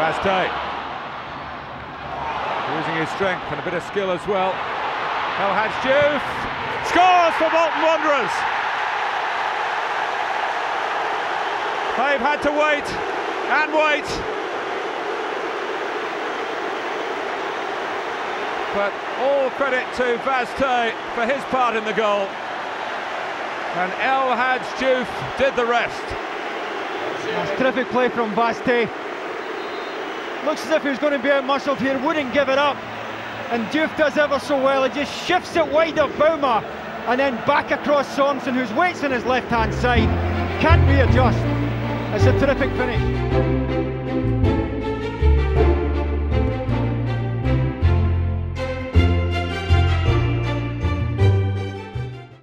Hadji using his strength and a bit of skill as well. Hadji Diouf scores for Bolton Wanderers. They've had to wait and wait, but all credit to Hadji for his part in the goal, and Hadji Diouf did the rest. That's terrific play from Hadji. Looks as if he was going to be out-muscled here, wouldn't give it up, and Diouf does ever so well. He just shifts it wide of Bouma and then back across Sorensen, whose weight's on his left-hand side, can't readjust. It's a terrific finish.